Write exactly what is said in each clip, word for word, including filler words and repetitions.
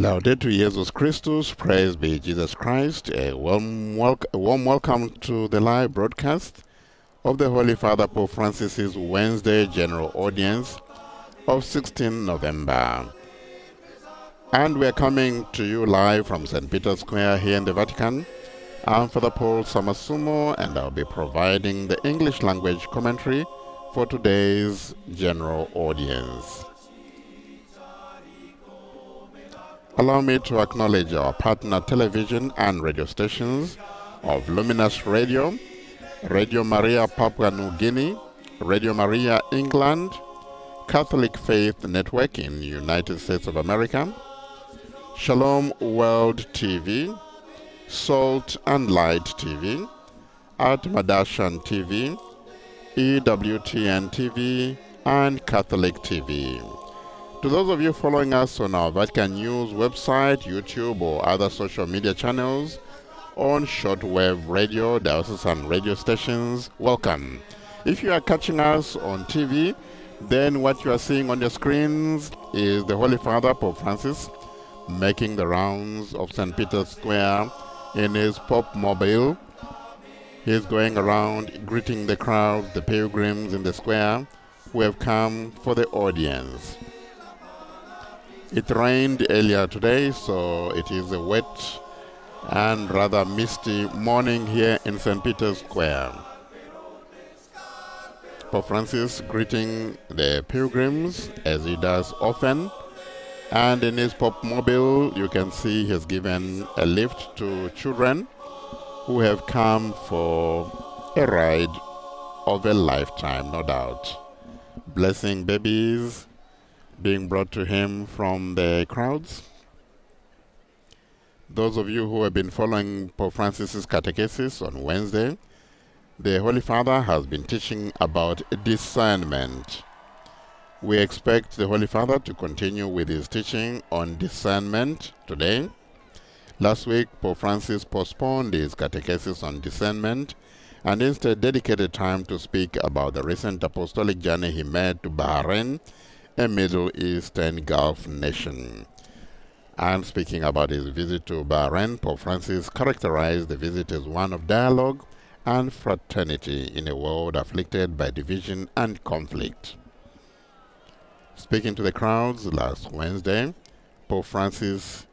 Laudetur Jesus Christus, praise be Jesus Christ. A warm, welc a warm welcome to the live broadcast of the Holy Father Pope Francis's Wednesday General Audience of sixteenth November. And we are coming to you live from Saint Peter's Square here in the Vatican. I'm Father Paul Samasumo, and I'll be providing the English language commentary for today's General Audience. Allow me to acknowledge our partner television and radio stations of Luminous Radio, Radio Maria Papua New Guinea, Radio Maria England, Catholic Faith Network in the United States of America, Shalom World T V, Salt and Light T V, Art Madashan T V, E W T N T V, and Catholic T V. To those of you following us on our Vatican News website, YouTube, or other social media channels, on shortwave radio, diocesan radio stations, welcome. If you are catching us on T V, then what you are seeing on your screens is the Holy Father, Pope Francis, making the rounds of Saint Peter's Square in his Pope Mobile. He's going around greeting the crowd, the pilgrims in the square who have come for the audience. It rained earlier today, so it is a wet and rather misty morning here in Saint Peter's Square. Pope Francis greeting the pilgrims as he does often, and in his Pope Mobile you can see he has given a lift to children who have come for a ride of a lifetime, no doubt. Blessing babies being brought to him from the crowds. Those of you who have been following Pope Francis's catechesis on Wednesday, the Holy Father has been teaching about discernment. We expect the Holy Father to continue with his teaching on discernment today. Last week, Pope Francis postponed his catechesis on discernment and instead dedicated time to speak about the recent apostolic journey he made to Bahrain, a Middle East and Gulf nation. And speaking about his visit to Bahrain, Pope Francis characterized the visit as one of dialogue and fraternity in a world afflicted by division and conflict. Speaking to the crowds last Wednesday, Pope Francis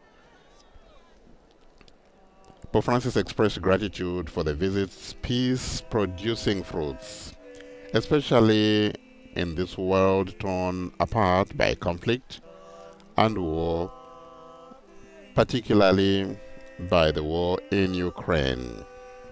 Pope Francis expressed gratitude for the visit's peace-producing fruits, especially in this world torn apart by conflict and war, particularly by the war in Ukraine.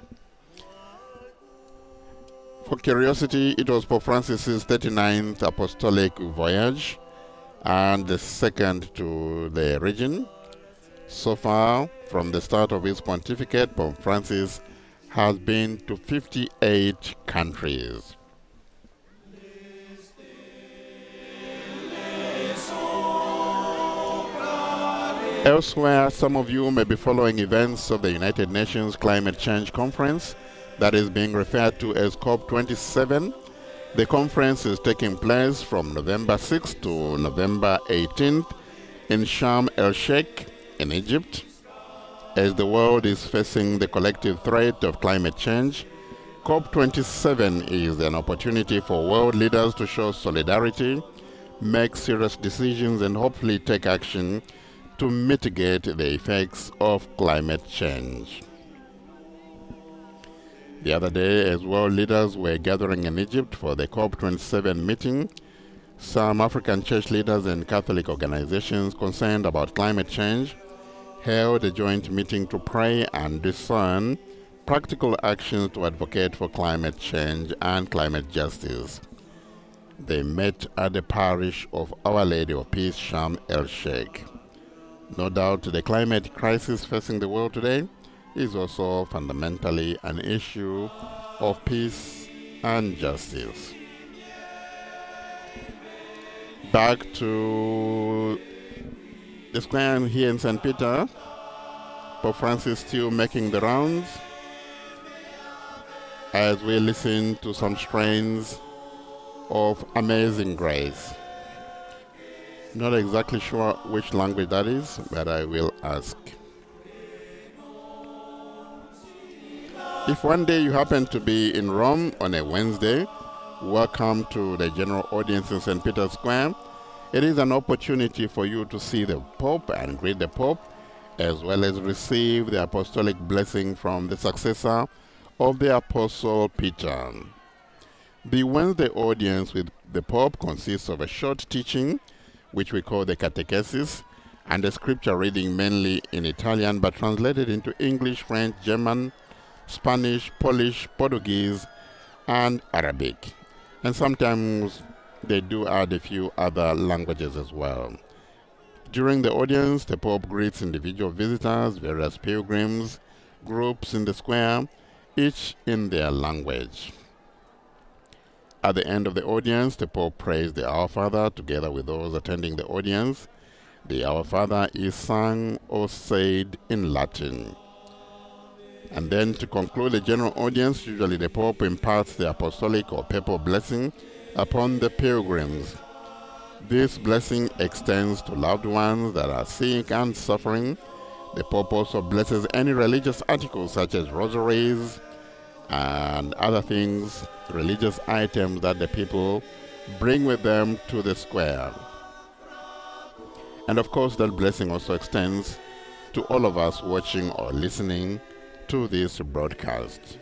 For curiosity, it was Pope Francis's thirty-ninth apostolic voyage and the second to the region. So far, from the start of his pontificate, Pope Francis has been to fifty-eight countries. Elsewhere, some of you may be following events of the United Nations Climate Change Conference that is being referred to as COP twenty-seven. The conference is taking place from November sixth to November eighteenth in Sharm el-Sheikh in Egypt. As the world is facing the collective threat of climate change, COP twenty-seven is an opportunity for world leaders to show solidarity, make serious decisions, and hopefully take action to mitigate the effects of climate change. The other day, as world leaders were gathering in Egypt for the COP twenty-seven meeting, some African church leaders and Catholic organizations concerned about climate change held a joint meeting to pray and discern practical actions to advocate for climate change and climate justice. They met at the parish of Our Lady of Peace, Sharm el-Sheikh. No doubt the climate crisis facing the world today is also fundamentally an issue of peace and justice. Back to the square here in Saint Peter, Pope Francis still making the rounds as we listen to some strains of Amazing Grace. Not exactly sure which language that is, but I will ask. If one day you happen to be in Rome on a Wednesday, welcome to the general audience in Saint Peter's Square. It is an opportunity for you to see the Pope and greet the Pope, as well as receive the apostolic blessing from the successor of the Apostle Peter. The Wednesday audience with the Pope consists of a short teaching, which we call the catechesis, and a scripture reading mainly in Italian but translated into English, French, German, Spanish, Polish, Portuguese, and Arabic. And sometimes they do add a few other languages as well. During the audience, the Pope greets individual visitors, various pilgrims, groups in the square, each in their language. At the end of the audience, the Pope prays the Our Father together with those attending the audience. The Our Father is sung or said in Latin. And then to conclude the general audience, usually the Pope imparts the apostolic or papal blessing upon the pilgrims. This blessing extends to loved ones that are sick and suffering. The Pope also blesses any religious articles such as rosaries and other things, religious items that the people bring with them to the square. And of course, that blessing also extends to all of us watching or listening to this broadcast.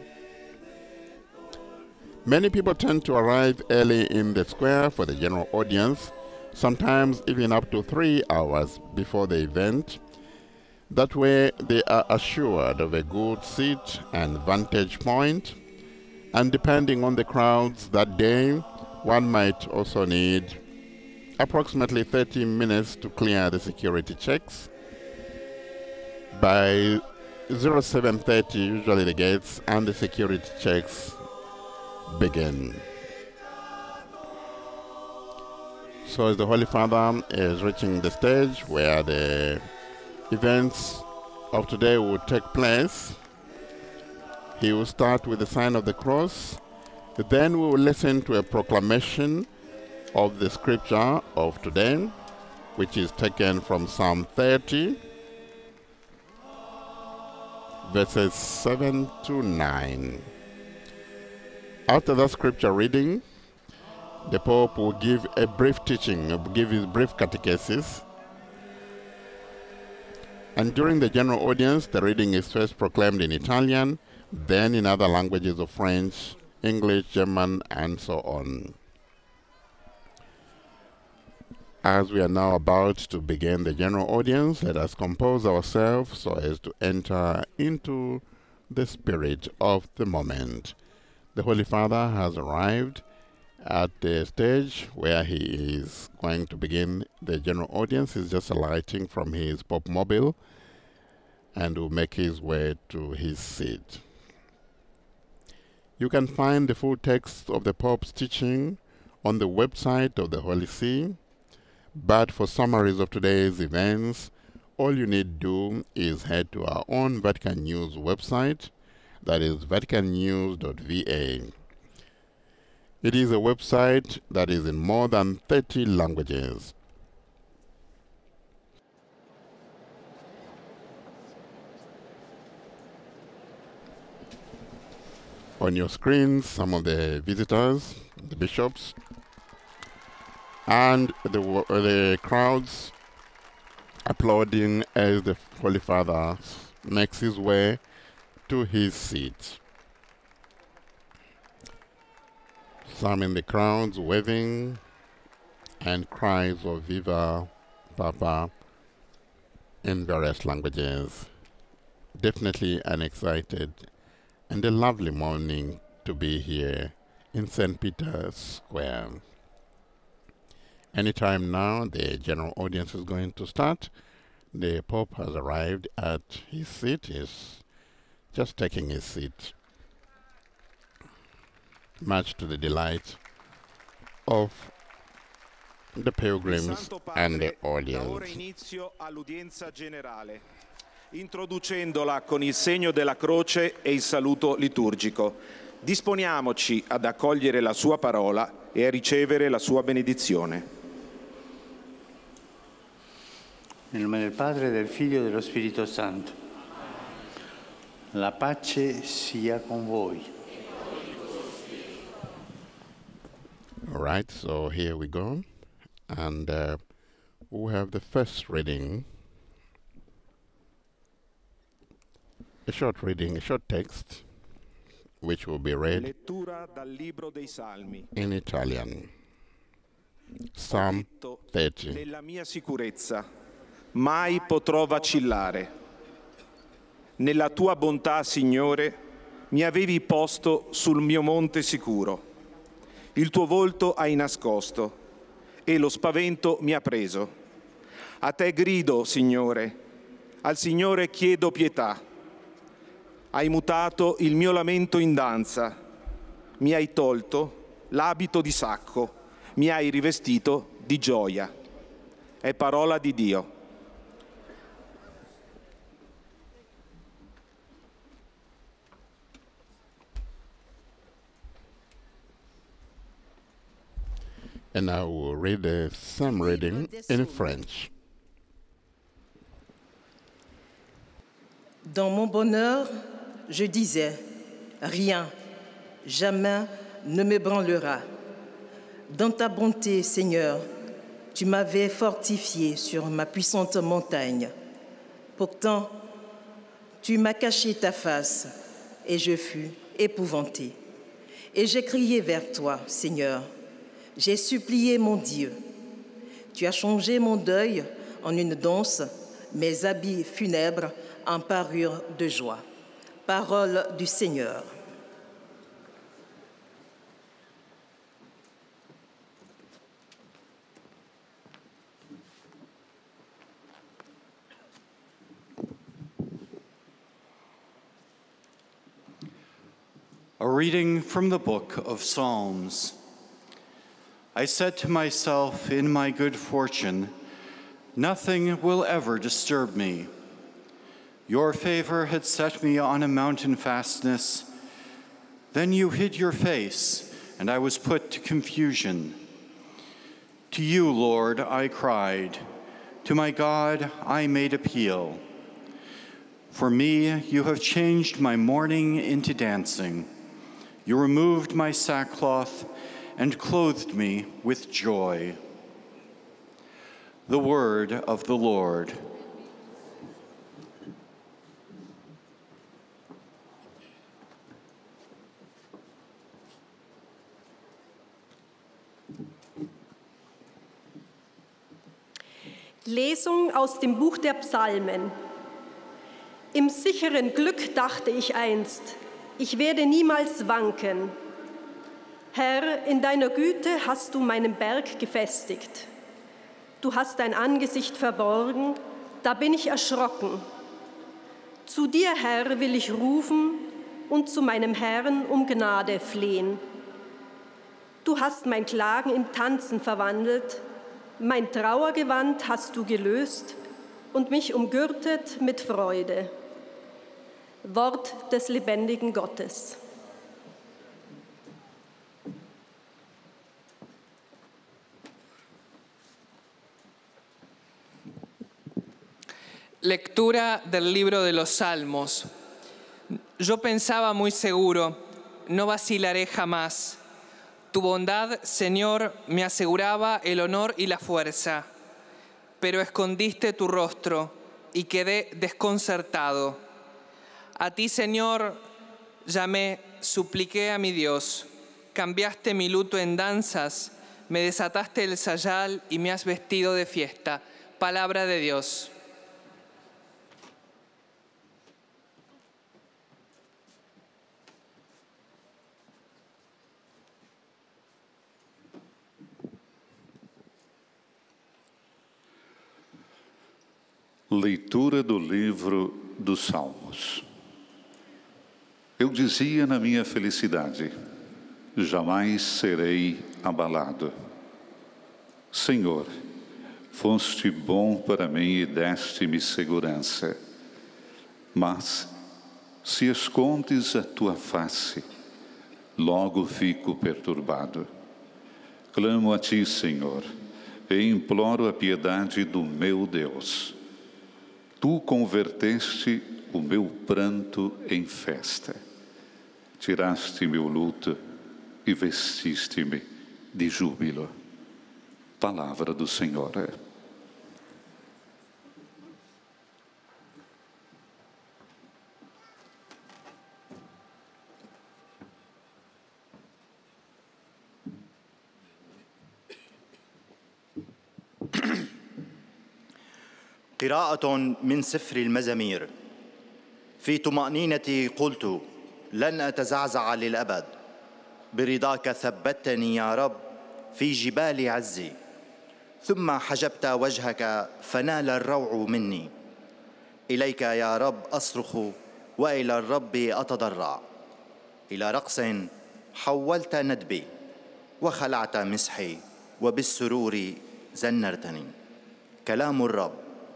Many people tend to arrive early in the square for the general audience, sometimes even up to three hours before the event. That way they are assured of a good seat and vantage point, and depending on the crowds that day, one might also need approximately thirty minutes to clear the security checks. By seven thirty, usually the gates and the security checks begin. So as the Holy Father is reaching the stage where the events of today will take place, he will start with the sign of the cross. Then we will listen to a proclamation of the scripture of today, which is taken from Psalm thirty, verses seven to nine. After that scripture reading, the Pope will give a brief teaching, will give his brief catechesis. And during the general audience, the reading is first proclaimed in Italian, then in other languages of French, English, German, and so on. As we are now about to begin the general audience, let us compose ourselves so as to enter into the spirit of the moment. The Holy Father has arrived at the stage where he is going to begin the general audience. He's just alighting from his Pope mobile and will make his way to his seat. You can find the full text of the Pope's teaching on the website of the Holy See. But for summaries of today's events, all you need to do is head to our own Vatican News website, that is vatican news dot v a. It is a website that is in more than thirty languages. On your screens, some of the visitors, the bishops, and the, uh, the crowds applauding as the Holy Father makes his way to his seat. Some in the crowds waving and cries of Viva Papa in various languages. Definitely an excited and a lovely morning to be here in Saint Peter's Square. Anytime now, the general audience is going to start. The Pope has arrived at his seat. He's just taking his seat, much to the delight of the pilgrims and the audience. Ora inizio all'udienza generale, introducendola con il segno della croce e il saluto liturgico. Disponiamoci ad accogliere la sua parola e a ricevere la sua benedizione. Nel nome del Padre, del Figlio e dello Spirito Santo. La pace sia con voi. All right, so here we go. And uh, we have the first reading. A short reading, a short text, which will be read Lettura dal libro dei Salmi. in Italian. Psalm thirty. Nella mia sicurezza mai potrò vacillare. Nella tua bontà, Signore, mi avevi posto sul mio monte sicuro. Il tuo volto hai nascosto e lo spavento mi ha preso. A te grido, Signore, al Signore chiedo pietà. Hai mutato il mio lamento in danza, mi hai tolto l'abito di sacco, mi hai rivestito di gioia. È parola di Dio. And I will read the psalm reading in French. Dans mon bonheur, je disais, rien, jamais ne m'ébranlera. Dans ta bonté, Seigneur, tu m'avais fortifié sur ma puissante montagne. Pourtant, tu m'as caché ta face et je fus épouvanté. Et j'ai crié vers toi, Seigneur. J'ai supplié mon Dieu. Tu as changé mon deuil en une danse, mes habits funèbres en parure de joie. Parole du Seigneur. A reading from the book of Psalms. I said to myself in my good fortune, nothing will ever disturb me. Your favor had set me on a mountain fastness. Then you hid your face, and I was put to confusion. To you, Lord, I cried. To my God, I made appeal. For me, you have changed my mourning into dancing. You removed my sackcloth and clothed me with joy. The word of the Lord. Lesung aus dem Buch der Psalmen. Im sicheren Glück dachte ich einst, ich werde niemals wanken. Herr, in deiner Güte hast du meinen Berg gefestigt. Du hast dein Angesicht verborgen, da bin ich erschrocken. Zu dir, Herr, will ich rufen und zu meinem Herrn um Gnade flehen. Du hast mein Klagen in Tanzen verwandelt, mein Trauergewand hast du gelöst und mich umgürtet mit Freude. Wort des lebendigen Gottes. Lectura del libro de los Salmos. Yo pensaba muy seguro, no vacilaré jamás. Tu bondad, Señor, me aseguraba el honor y la fuerza. Pero escondiste tu rostro y quedé desconcertado. A ti, Señor, llamé, supliqué a mi Dios. Cambiaste mi luto en danzas, me desataste el sayal y me has vestido de fiesta. Palabra de Dios. Leitura do livro dos Salmos. Eu dizia na minha felicidade, jamais serei abalado. Senhor, foste bom para mim e deste-me segurança. Mas, se escondes a tua face, logo fico perturbado. Clamo a ti, Senhor, e imploro a piedade do meu Deus. tu converteste o meu pranto em festa. Tiraste meu luto e vestiste-me de júbilo. Palavra do Senhor. قراءة من سفر المزامير. في طمأنينتي قلت لن أتزعزع للأبد، برضاك ثبتني يا رب في جبال عزي. ثم حجبت وجهك فنال الروع مني. إليك يا رب أصرخ وإلى الرب أتضرع. إلى رقص حولت ندبي وخلعت مسحي وبالسرور زنرتني. كلام الرب.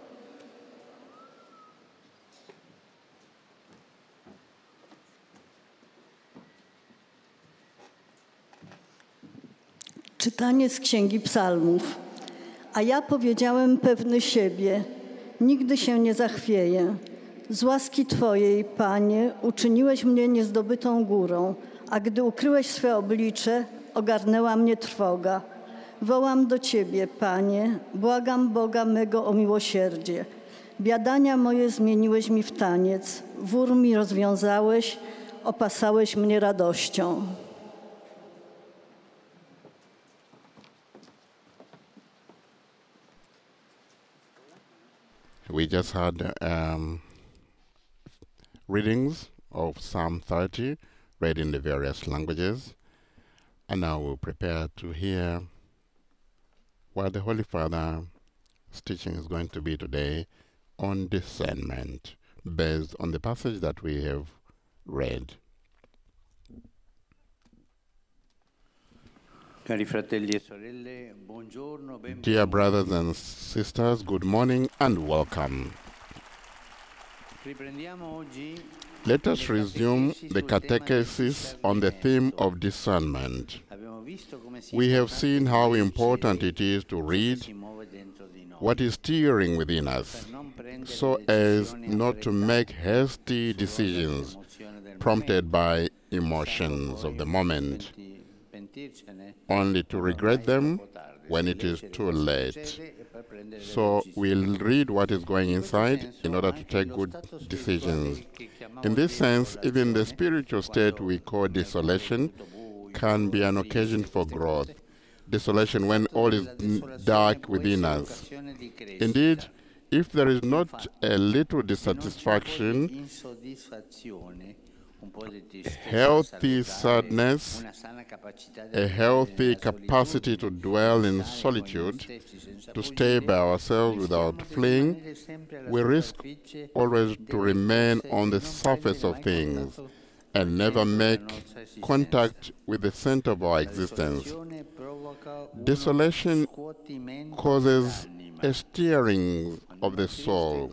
Czytanie z Księgi Psalmów. A ja powiedziałem pewny siebie, nigdy się nie zachwieję. Z łaski Twojej, Panie, uczyniłeś mnie niezdobytą górą, a gdy ukryłeś swe oblicze, ogarnęła mnie trwoga. Wołam do Ciebie, Panie, błagam Boga mego o miłosierdzie. Biadania moje zmieniłeś mi w taniec, wór mi rozwiązałeś, opasałeś mnie radością. We just had um, readings of Psalm thirty, read in the various languages. And now we'll prepare to hear what the Holy Father's teaching is going to be today on discernment, based on the passage that we have read. Dear brothers and sisters, good morning and welcome. Let us resume the catechesis on the theme of discernment. We have seen how important it is to read what is stirring within us, so as not to make hasty decisions prompted by emotions of the moment, only to regret them when it is too late. So we'll read what is going inside in order to take good decisions. In this sense, even the spiritual state we call desolation can be an occasion for growth. Desolation when all is dark within us. Indeed, if there is not a little dissatisfaction, healthy sadness, a healthy capacity to dwell in solitude, to stay by ourselves without fleeing, we risk always to remain on the surface of things and never make contact with the center of our existence. Desolation causes a stirring of the soul.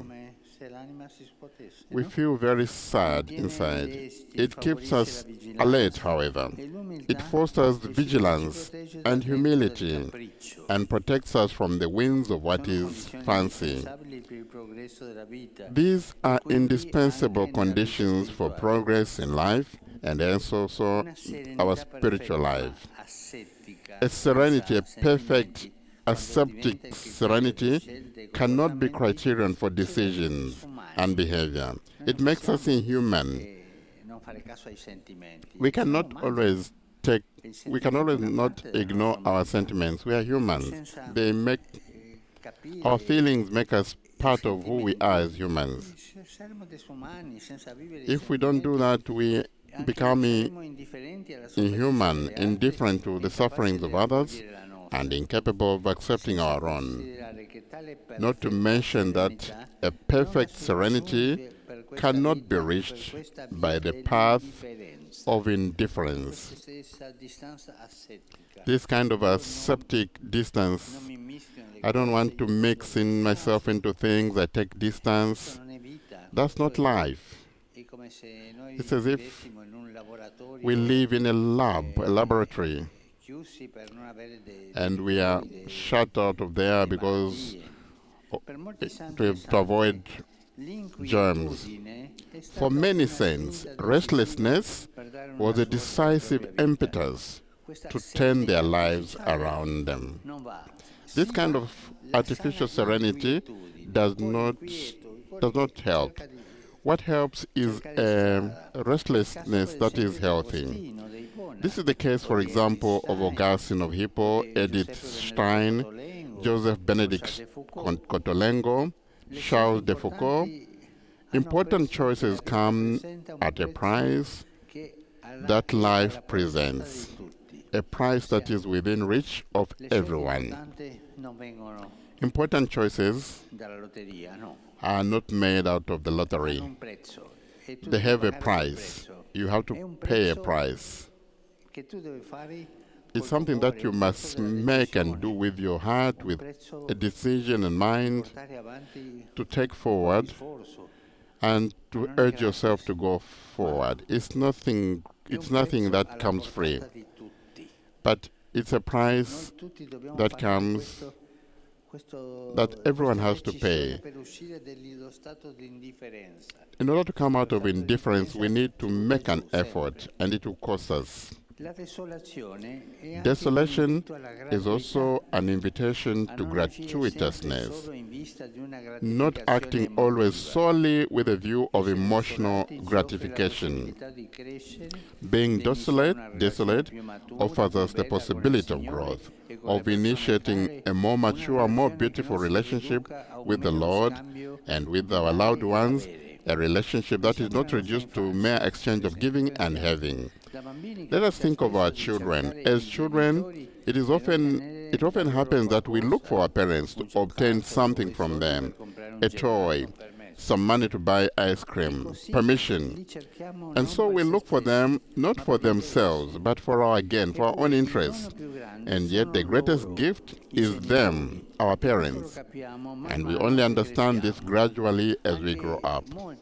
We feel very sad inside. It keeps us alert, however. It fosters vigilance and humility and protects us from the winds of what is fancy. These are indispensable conditions for progress in life and also so our spiritual life. A serenity, a perfect ascetic serenity, cannot be criterion for decisions and behavior. It makes us inhuman. We cannot always take, we can always not ignore our sentiments. We are humans. They make, our feelings make us part of who we are as humans. If we don't do that, we become inhuman, indifferent to the sufferings of others, and incapable of accepting our own. Not to mention that a perfect serenity cannot be reached by the path of indifference. This kind of ascetic distance, I don't want to mix in myself into things, I take distance. That's not life. It's as if we live in a lab, a laboratory, and we are shut out of there because to, to avoid germs. For many saints, restlessness was a decisive impetus to turn their lives around them. This kind of artificial serenity does not, does not help. What helps is a restlessness that is healthy. This is the case, for example, of Augustine of Hippo, Edith Stein, Joseph Benedict Cotolengo, Charles de Foucault. Important choices come at a price that life presents, a price that is within reach of everyone. Important choices are not made out of the lottery. They have a price. You have to pay a price. It's something that you must make and do with your heart, with a decision in mind, to take forward and to urge yourself to go forward. It's nothing, it's nothing that comes free, but it's a price that comes, that everyone has to pay. In order to come out of indifference, we need to make an effort, and it will cost us. Desolation is also an invitation to gratuitousness, not acting always solely with a view of emotional gratification. Being desolate, desolate offers us the possibility of growth, of initiating a more mature, more beautiful relationship with the Lord and with our loved ones, a relationship that is not reduced to mere exchange of giving and having. Let us think of our children. As children, it is often it often happens that we look for our parents to obtain something from them, a toy, some money to buy ice cream, permission. And so we look for them not for themselves, but for our gain, for our own interests. And yet the greatest gift is them, our parents. And we only understand this gradually as we grow up.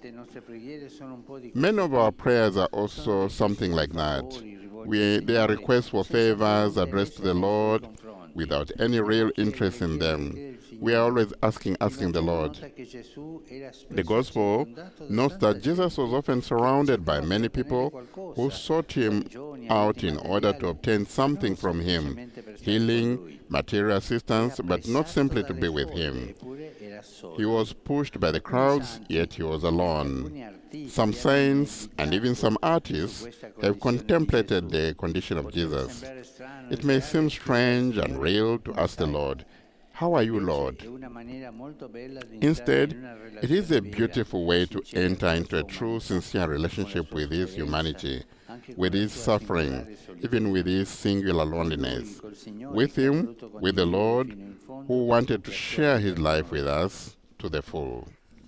Many of our prayers are also something like that. We, they are requests for favors addressed to the Lord without any real interest in them. We are always asking, asking the Lord. The Gospel notes that Jesus was often surrounded by many people who sought him out in order to obtain something from him, healing, material assistance, but not simply to be with him. He was pushed by the crowds, yet he was alone. Some saints and even some artists have contemplated the condition of Jesus. It may seem strange and real to ask the Lord, "How are you, Lord?" Instead, it is a beautiful way to enter into a true, sincere relationship with his humanity, with his suffering, even with his singular loneliness. With him, with the Lord, who wanted to share his life with us to the full.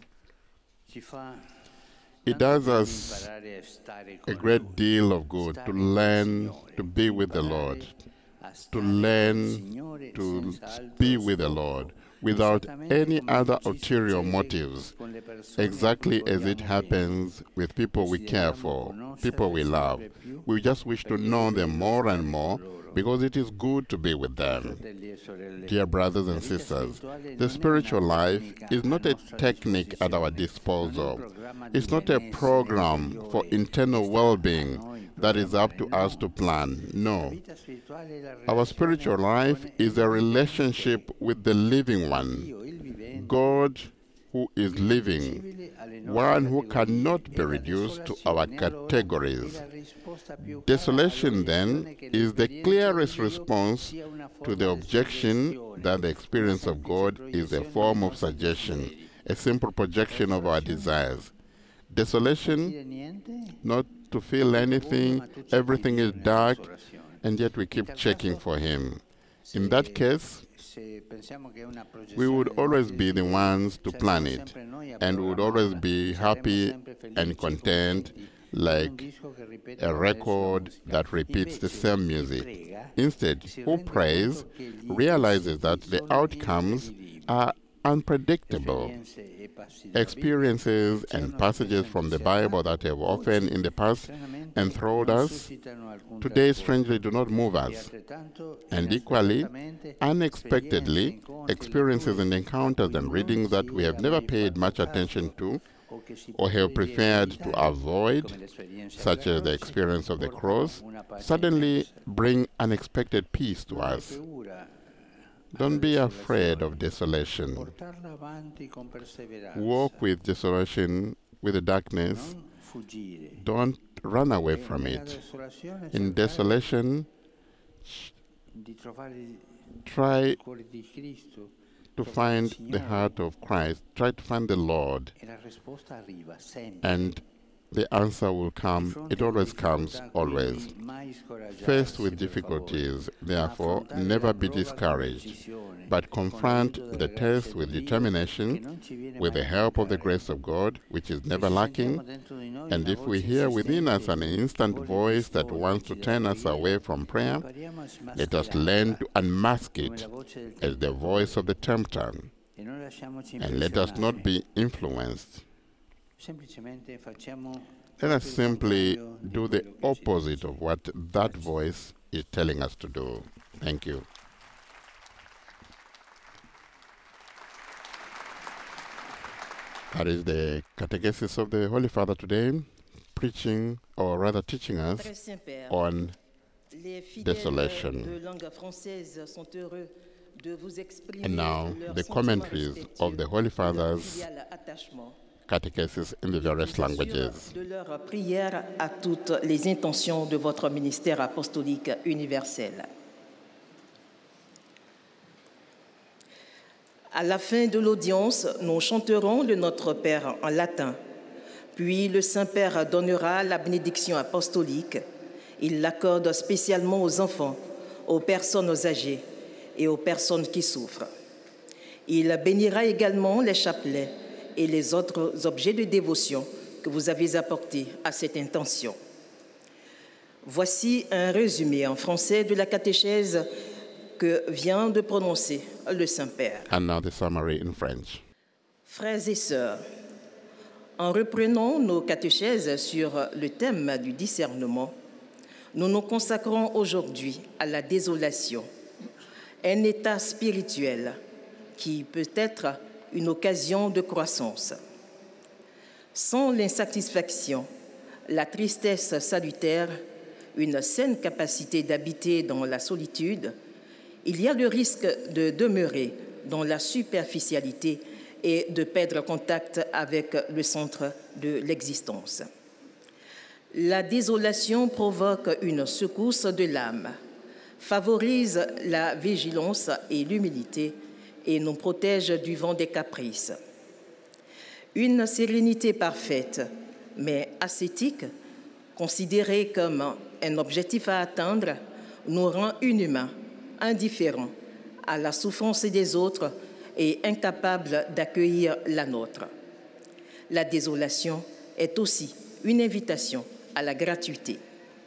It does us a great deal of good to learn to be with the Lord, to learn to be with the Lord without any other ulterior motives, exactly as it happens with people we care for, people we love. We just wish to know them more and more because it is good to be with them. Dear brothers and sisters, the spiritual life is not a technique at our disposal. It's not a program for internal well-being that is up to us to plan. No. Our spiritual life is a relationship with the living one, God who is living, one who cannot be reduced to our categories. Desolation, then, is the clearest response to the objection that the experience of God is a form of suggestion, a simple projection of our desires. Desolation, not to feel anything, everything is dark, and yet we keep checking for him. In that case, we would always be the ones to plan it, and we would always be happy and content, like a record that repeats the same music. Instead, who prays realizes that the outcomes are unpredictable. Experiences and passages from the Bible that have often in the past enthralled us, today strangely do not move us. And equally, unexpectedly, experiences and encounters and readings that we have never paid much attention to or have preferred to avoid, such as the experience of the cross, suddenly bring unexpected peace to us. Don't be afraid of desolation. Walk with desolation, with the darkness. Don't run away from it. In desolation, try to find the heart of Christ. Try to find the Lord. And the answer will come. It always comes, always. Faced with difficulties, therefore, never be discouraged, but confront the test with determination, with the help of the grace of God, which is never lacking. And if we hear within us an instant voice that wants to turn us away from prayer, let us learn to unmask it as the voice of the tempter, and let us not be influenced. Let us simply do the opposite of what that voice is telling us to do. Thank you. That is the catechesis of the Holy Father today, preaching, or rather teaching us on desolation. And now, the commentaries of the Holy Father's catechesis in the various languages. De leur prière à toutes les intentions de votre ministère apostolique universel. À la fin de l'audience, nous chanterons le Notre Père en latin. Puis le Saint-Père donnera la bénédiction apostolique. Il l'accorde spécialement aux enfants, aux personnes âgées et aux personnes qui souffrent. Il bénira également les chapelets et les autres objets de dévotion que vous avez apportés à cette intention. Voici un résumé en français de la catéchèse que vient de prononcer le Saint-Père. And now the summary in French. Frères et sœurs, en reprenant nos catéchèses sur le thème du discernement, nous nous consacrons aujourd'hui à la désolation, un état spirituel qui peut être une occasion de croissance. Sans l'insatisfaction, la tristesse salutaire, une saine capacité d'habiter dans la solitude, il y a le risque de demeurer dans la superficialité et de perdre contact avec le centre de l'existence. La désolation provoque une secousse de l'âme, favorise la vigilance et l'humilité, et nous protège du vent des caprices. Une sérénité parfaite, mais ascétique, considérée comme un objectif à atteindre, nous rend inhumains, indifférents à la souffrance des autres et incapables d'accueillir la nôtre. La désolation est aussi une invitation à la gratuité.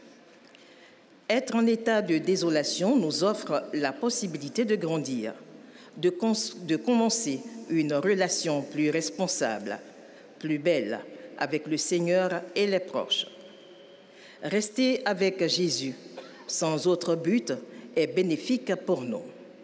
Être en état de désolation nous offre la possibilité de grandir, de, de commencer une relation plus responsable, plus belle avec le Seigneur et les proches. Rester avec Jésus sans autre but est bénéfique pour nous.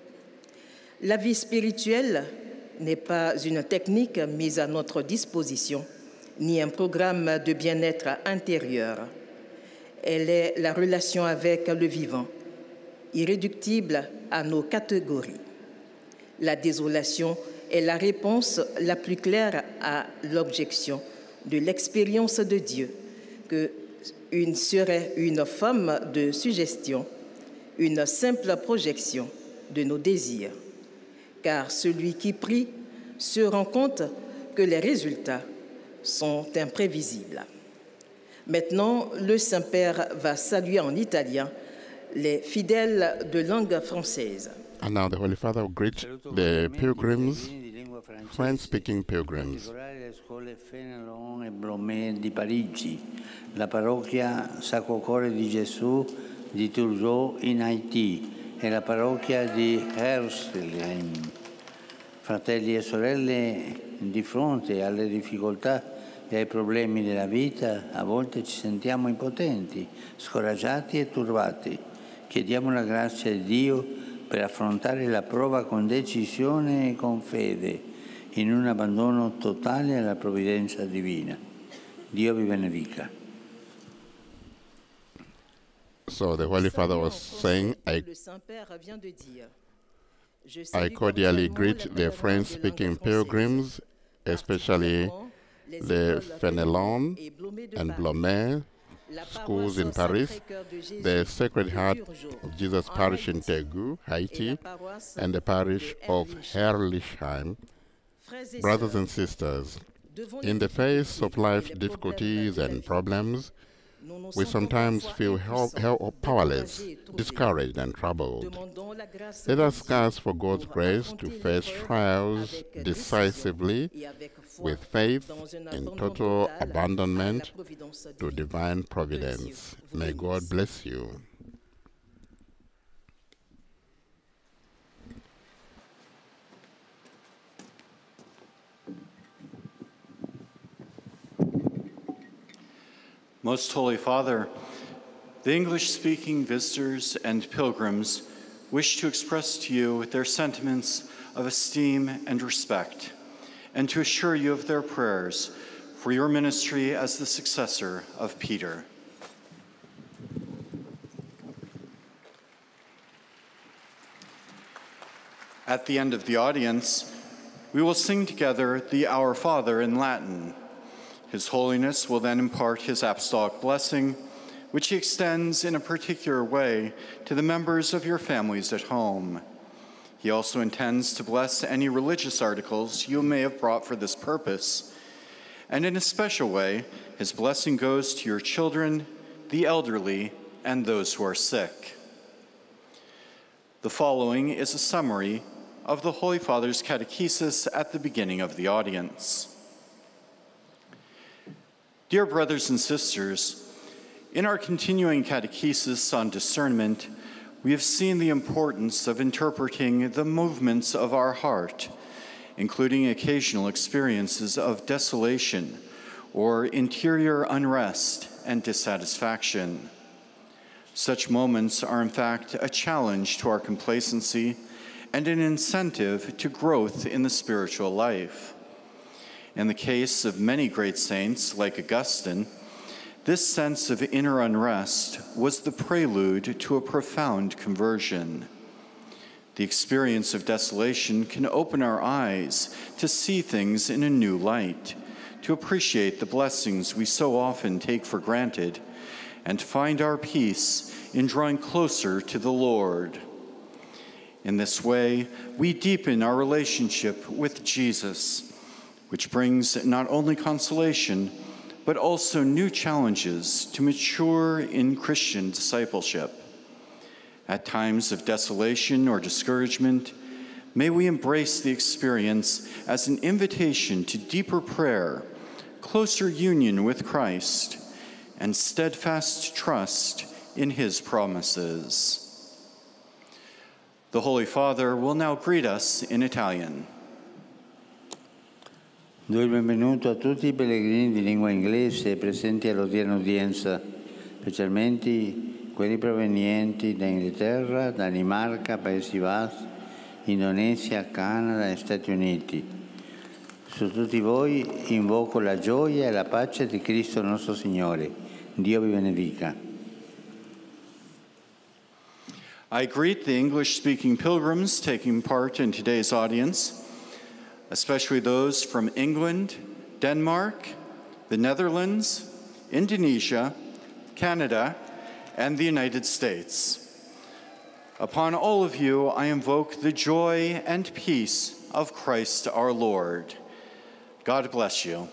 La vie spirituelle n'est pas une technique mise à notre disposition, ni un programme de bien-être intérieur. Elle est la relation avec le vivant, irréductible à nos catégories. La désolation est la réponse la plus claire à l'objection de l'expérience de Dieu, que une serait une forme de suggestion, une simple projection de nos désirs. Car celui qui prie se rend compte que les résultats sont imprévisibles. Maintenant, le Saint-Père va saluer en italien les fidèles de langue française. And now the Holy Father will greet the pilgrims, French-speaking pilgrims. Di Parigi, la parrocchia Sacro Cuore di Gesù di Turgot in Haiti e la parrocchia di Hersheim. Fratelli e sorelle, di fronte alle difficoltà e ai problemi della vita, a volte ci sentiamo impotenti, scoraggiati e turbati. Chiediamo la grazia di Dio per affrontare la prova con decisione e con fede, in un abbandono totale alla provvidenza divina. Dio vi benedica. So the Holy Father was saying, I, I cordially greet the French-speaking pilgrims, especially the Fenelon and Blomet schools in Paris, the Sacred Heart of Jesus Parish in Tegu, Haiti, and the parish of Herrlichheim. Brothers and sisters, in the face of life difficulties and problems, we sometimes feel help, help powerless, discouraged, and troubled. Let us ask for God's grace to face trials decisively, with faith in total abandonment to divine providence. May God bless you. Most Holy Father, the English-speaking visitors and pilgrims wish to express to you their sentiments of esteem and respect, and to assure you of their prayers for your ministry as the successor of Peter. At the end of the audience, we will sing together the Our Father in Latin. His Holiness will then impart his apostolic blessing, which he extends in a particular way to the members of your families at home. He also intends to bless any religious articles you may have brought for this purpose. And in a special way, his blessing goes to your children, the elderly, and those who are sick. The following is a summary of the Holy Father's catechesis at the beginning of the audience. Dear brothers and sisters, in our continuing catechesis on discernment, we have seen the importance of interpreting the movements of our heart, including occasional experiences of desolation or interior unrest and dissatisfaction. Such moments are in fact a challenge to our complacency and an incentive to growth in the spiritual life. In the case of many great saints, like Augustine, this sense of inner unrest was the prelude to a profound conversion. The experience of desolation can open our eyes to see things in a new light, to appreciate the blessings we so often take for granted, and to find our peace in drawing closer to the Lord. In this way, we deepen our relationship with Jesus, which brings not only consolation, but also new challenges to mature in Christian discipleship. At times of desolation or discouragement, may we embrace the experience as an invitation to deeper prayer, closer union with Christ, and steadfast trust in his promises. The Holy Father will now greet us in Italian. Do il benvenuto a tutti i pellegrini di lingua inglese presenti all'odierna udienza, specialmente quelli provenienti da Inghilterra, Danimarca, Paesi Bassi, Indonesia, Canada e Stati Uniti. Su tutti voi invoco la gioia e la pace di Cristo nostro Signore. Dio vi benedica. I greet the English-speaking pilgrims taking part in today's audience, especially those from England, Denmark, the Netherlands, Indonesia, Canada, and the United States. Upon all of you, I invoke the joy and peace of Christ our Lord. God bless you.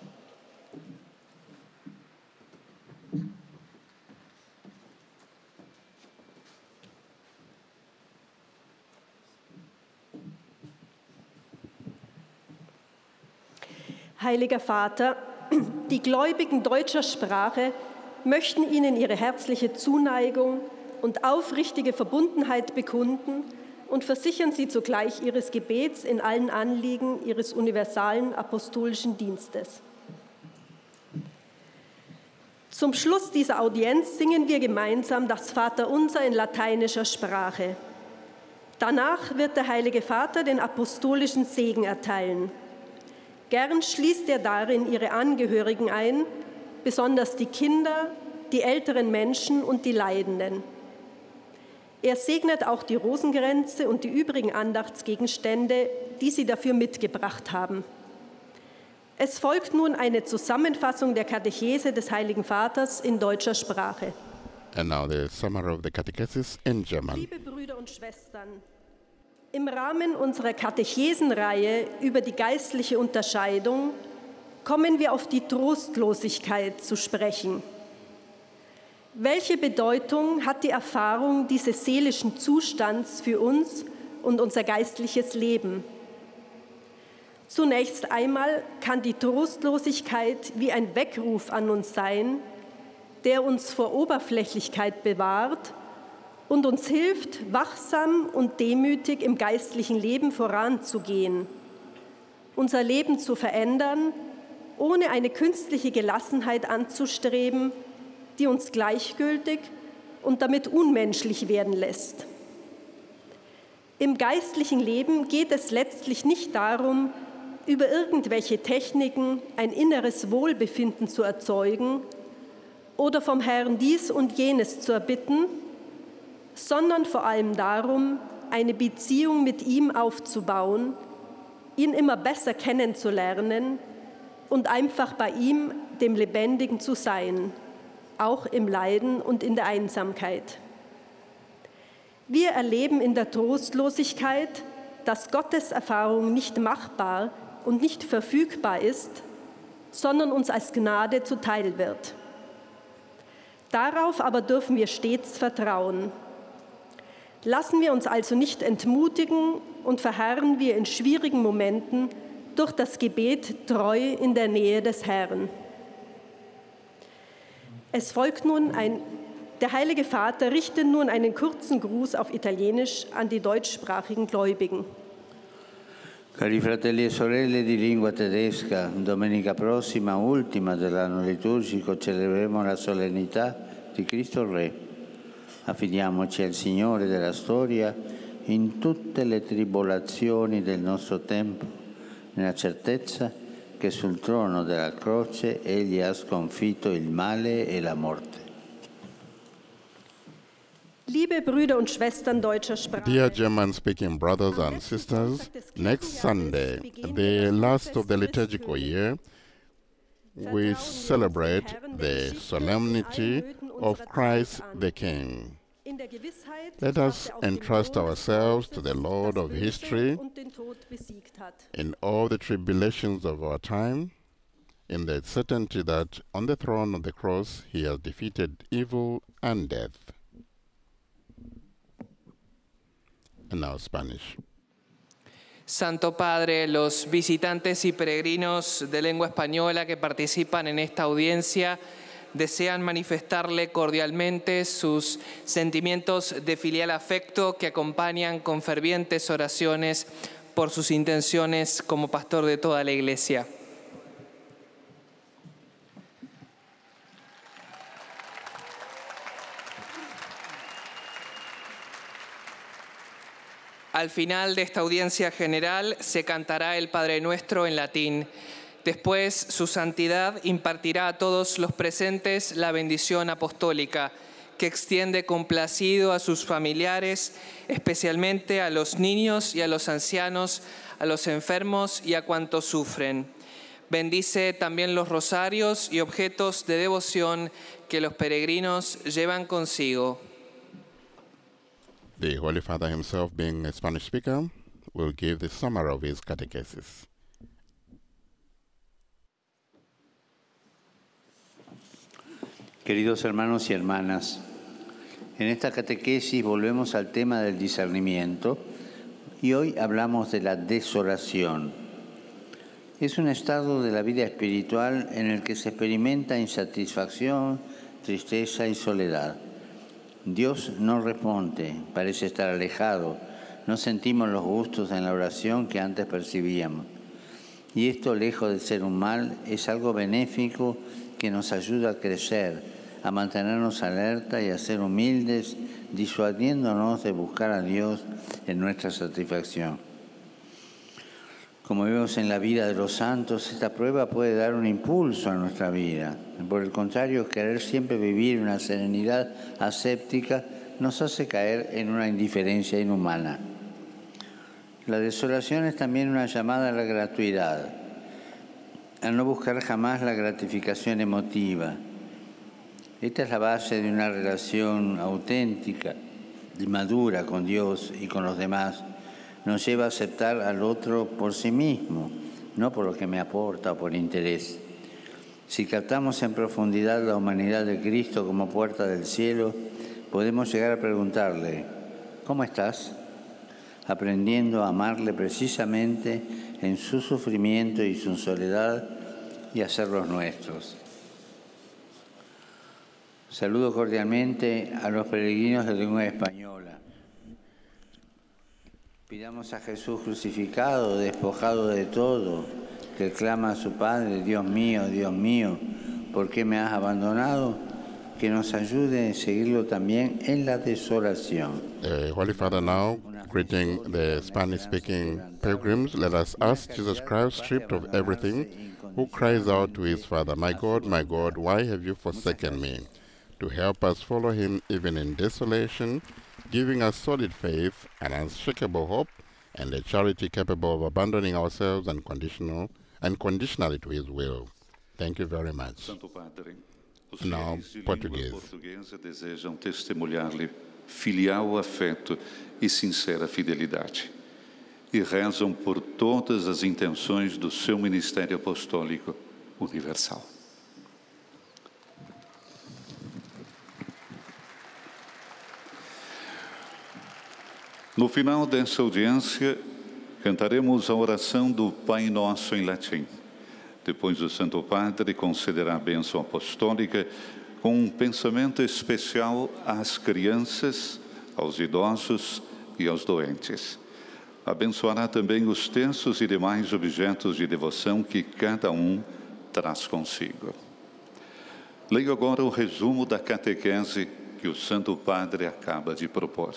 Heiliger Vater, die Gläubigen deutscher Sprache möchten Ihnen ihre herzliche Zuneigung und aufrichtige Verbundenheit bekunden und versichern Sie zugleich Ihres Gebets in allen Anliegen Ihres universalen apostolischen Dienstes. Zum Schluss dieser Audienz singen wir gemeinsam das Vaterunser in lateinischer Sprache. Danach wird der Heilige Vater den apostolischen Segen erteilen. Gern schließt er darin ihre Angehörigen ein, besonders die Kinder, die älteren Menschen und die Leidenden. Er segnet auch die Rosenkränze und die übrigen Andachtsgegenstände, die sie dafür mitgebracht haben. Es folgt nun eine Zusammenfassung der Katechese des Heiligen Vaters in deutscher Sprache. And now the summary of the catechesis in German. Liebe Brüder und Schwestern, im Rahmen unserer Katechesenreihe über die geistliche Unterscheidung kommen wir auf die Trostlosigkeit zu sprechen. Welche Bedeutung hat die Erfahrung dieses seelischen Zustands für uns und unser geistliches Leben? Zunächst einmal kann die Trostlosigkeit wie ein Weckruf an uns sein, der uns vor Oberflächlichkeit bewahrt und uns hilft, wachsam und demütig im geistlichen Leben voranzugehen, unser Leben zu verändern, ohne eine künstliche Gelassenheit anzustreben, die uns gleichgültig und damit unmenschlich werden lässt. Im geistlichen Leben geht es letztlich nicht darum, über irgendwelche Techniken ein inneres Wohlbefinden zu erzeugen oder vom Herrn dies und jenes zu erbitten, sondern vor allem darum, eine Beziehung mit ihm aufzubauen, ihn immer besser kennenzulernen und einfach bei ihm, dem Lebendigen, zu sein, auch im Leiden und in der Einsamkeit. Wir erleben in der Trostlosigkeit, dass Gottes Erfahrung nicht machbar und nicht verfügbar ist, sondern uns als Gnade zuteil wird. Darauf aber dürfen wir stets vertrauen. Lassen wir uns also nicht entmutigen und verharren wir in schwierigen Momenten durch das Gebet treu in der Nähe des Herrn. Es folgt nun ein, der Heilige Vater richtet nun einen kurzen Gruß auf Italienisch an die deutschsprachigen Gläubigen. Cari fratelli e sorelle di lingua tedesca, domenica prossima, ultima dell'anno liturgico, celebreremo la solennità di Cristo Re. Affidiamoci al Signore della storia in tutte le tribolazioni del nostro tempo, nella certezza che sul trono della croce Egli ha sconfitto il male e la morte. Liebe Brüder und Schwestern deutscher Sprache. Dear German-speaking brothers and sisters, next Sunday, the last of the liturgical year, we celebrate the solemnity of Christ the King. Let us entrust ourselves to the Lord of history in all the tribulations of our time, in the certainty that on the throne of the cross he has defeated evil and death. And now Spanish. Santo Padre, los visitantes y peregrinos de lengua española que participan en esta audiencia desean manifestarle cordialmente sus sentimientos de filial afecto que acompañan con fervientes oraciones por sus intenciones como pastor de toda la Iglesia. Al final de esta audiencia general se cantará el Padre Nuestro en latín. Después, su santidad impartirá a todos los presentes la bendición apostólica, que extiende complacido a sus familiares, especialmente a los niños y a los ancianos, a los enfermos y a cuantos sufren. Bendice también los rosarios y objetos de devoción que los peregrinos llevan consigo. The Holy Father himself, being a Spanish speaker, will give the summary of his catechesis. Queridos hermanos y hermanas, en esta catequesis volvemos al tema del discernimiento y hoy hablamos de la desolación. Es un estado de la vida espiritual en el que se experimenta insatisfacción, tristeza y soledad. Dios no responde, parece estar alejado, no sentimos los gustos en la oración que antes percibíamos. Y esto, lejos de ser un mal, es algo benéfico que nos ayuda a crecer, a mantenernos alerta y a ser humildes, disuadiéndonos de buscar a Dios en nuestra satisfacción. Como vemos en la vida de los santos, esta prueba puede dar un impulso a nuestra vida. Por el contrario, querer siempre vivir una serenidad ascéptica nos hace caer en una indiferencia inhumana. La desolación es también una llamada a la gratuidad, a no buscar jamás la gratificación emotiva. Esta es la base de una relación auténtica y madura con Dios y con los demás. Nos lleva a aceptar al otro por sí mismo, no por lo que me aporta o por interés. Si captamos en profundidad la humanidad de Cristo como puerta del cielo, podemos llegar a preguntarle, ¿cómo estás? Aprendiendo a amarle precisamente en su sufrimiento y su soledad y hacerlos nuestros. Saludo cordialmente a los peregrinos de lengua española. Pidamos a Jesús crucificado, despojado de todo, que clama a su Padre, Dios mío, Dios mío, ¿por qué me has abandonado? Que nos ayude a seguirlo también en la desolación. Uh, Holy Father, now greeting the Spanish-speaking pilgrims, let us ask Jesus Christ, stripped of everything, who cries out to his Father, "My God, my God, why have you forsaken me?" to help us follow him even in desolation, giving us solid faith and unshakable hope, and a charity capable of abandoning ourselves unconditional, unconditionally to his will. Thank you very much. Santo Padre, os Now, fiéis de Português. língua portuguesa desejam testemunhar-lhe filial afeto e sincera fidelidade, e rezam por todas as intenções do seu ministério apostólico universal. No final dessa audiência, cantaremos a oração do Pai Nosso em latim. Depois, o Santo Padre concederá a bênção apostólica com um pensamento especial às crianças, aos idosos e aos doentes. Abençoará também os terços e demais objetos de devoção que cada um traz consigo. Leio agora o resumo da catequese que o Santo Padre acaba de propor.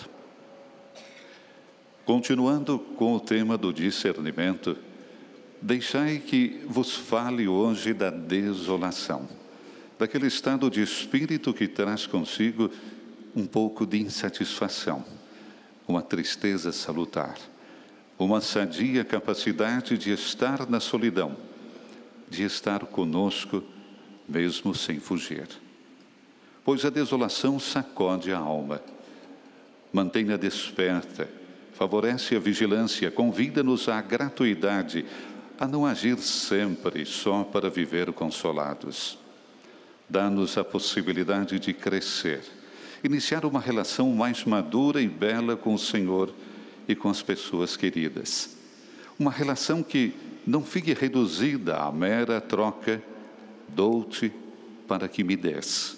Continuando com o tema do discernimento, deixai que vos fale hoje da desolação, daquele estado de espírito que traz consigo um pouco de insatisfação, uma tristeza salutar, uma sadia capacidade de estar na solidão, de estar conosco, mesmo sem fugir. Pois a desolação sacode a alma, mantém-a desperta, favorece a vigilância, convida-nos à gratuidade, a não agir sempre só para viver consolados. Dá-nos a possibilidade de crescer, iniciar uma relação mais madura e bela com o Senhor e com as pessoas queridas. Uma relação que não fique reduzida à mera troca, dou-te para que me des.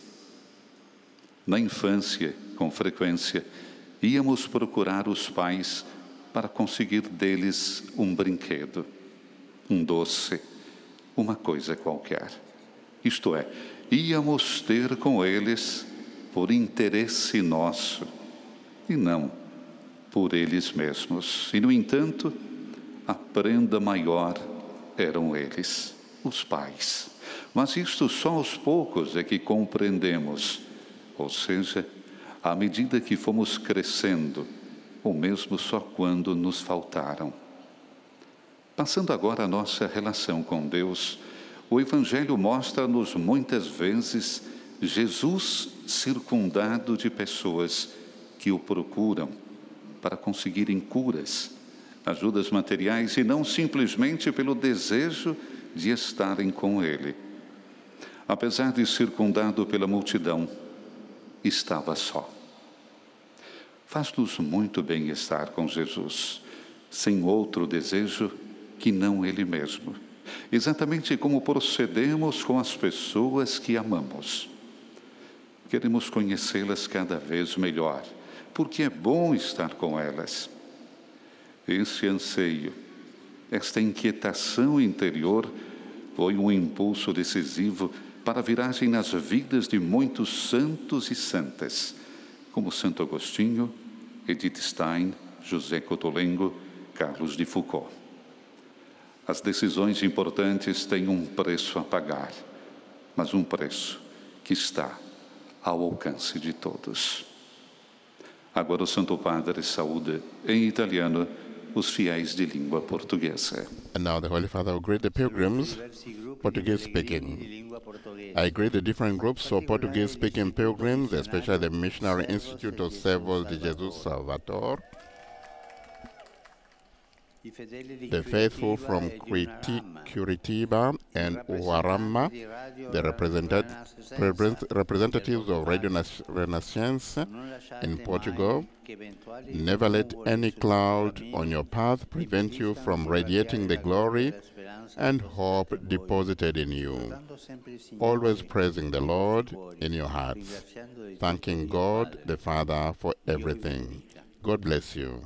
Na infância, com frequência, íamos procurar os pais para conseguir deles um brinquedo, um doce, uma coisa qualquer. Isto é, íamos ter com eles por interesse nosso e não por eles mesmos. E, no entanto, a prenda maior eram eles, os pais. Mas isto só aos poucos é que compreendemos, ou seja, à medida que fomos crescendo, ou mesmo só quando nos faltaram. Passando agora a nossa relação com Deus, o Evangelho mostra-nos muitas vezes Jesus circundado de pessoas que o procuram para conseguirem curas, ajudas materiais e não simplesmente pelo desejo de estarem com Ele. Apesar de circundado pela multidão, estava só. Faz-nos muito bem estar com Jesus, sem outro desejo que não Ele mesmo. Exatamente como procedemos com as pessoas que amamos. Queremos conhecê-las cada vez melhor, porque é bom estar com elas. Esse anseio, esta inquietação interior foi um impulso decisivo para viragem nas vidas de muitos santos e santas, como Santo Agostinho, Edith Stein, José Cotolengo, Carlos de Foucault. As decisões importantes têm um preço a pagar, mas um preço que está ao alcance de todos. Agora o Santo Padre saúda em italiano os fiéis de língua portuguesa. And now the Holy Father will greet the pilgrims, Portuguese speaking. I greet the different groups of Portuguese speaking pilgrims, especially the Missionary Institute of Servos de Jesus Salvador, the faithful from Curitiba and Huaramma, the representat representatives of Radio Renaissance in Portugal. Never let any cloud on your path prevent you from radiating the glory and hope deposited in you. Always praising the Lord in your hearts, thanking God the Father for everything. God bless you.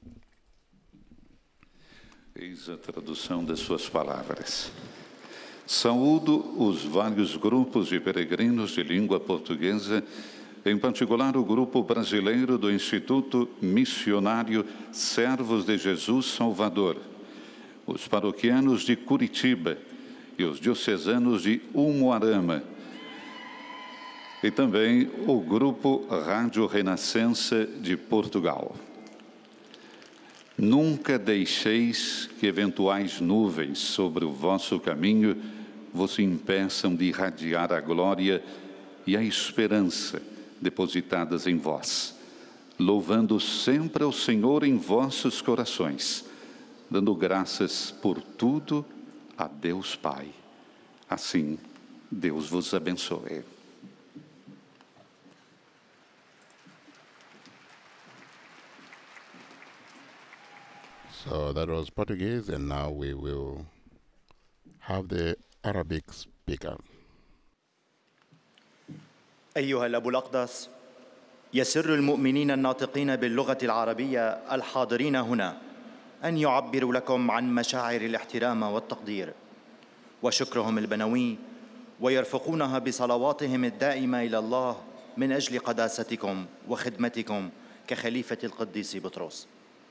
Eis a tradução das suas palavras. Saúdo os vários grupos de peregrinos de língua portuguesa, em particular o grupo brasileiro do Instituto Missionário Servos de Jesus Salvador, os paroquianos de Curitiba e os diocesanos de Umuarama, e também o grupo Rádio Renascença de Portugal. Nunca deixeis que eventuais nuvens sobre o vosso caminho vos impeçam de irradiar a glória e a esperança depositadas em vós, louvando sempre ao Senhor em vossos corações, dando graças por tudo a Deus Pai. Assim, Deus vos abençoe. So that was Portuguese, and now we will have the Arabic speaker. أيها الأب الأقدس، يسر المؤمنين الناطقين باللغة العربية الحاضرين هنا أن يعبروا لكم عن مشاعر الاحترام والتقدير وشكرهم البنوي، ويرفقونها بصلواتهم الدائمة إلى الله من أجل قداستكم وخدمتكم كخليفة القديس بطرس.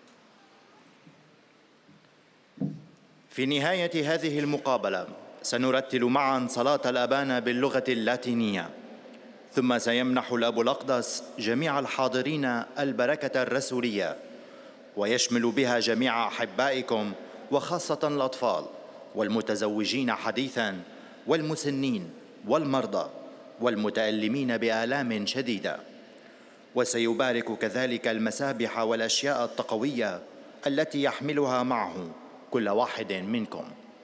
في نهاية هذه المقابلة سنرتل معا صلاة الأبانا باللغة اللاتينية، ثم سيمنح الأب الأقدس جميع الحاضرين البركة الرسولية، ويشمل بها جميع أحبائكم وخاصة الأطفال والمتزوجين حديثاً والمسنين والمرضى والمتألمين بآلام شديدة، وسيبارك كذلك المسابح والأشياء التقوية التي يحملها معه كل واحد منكم.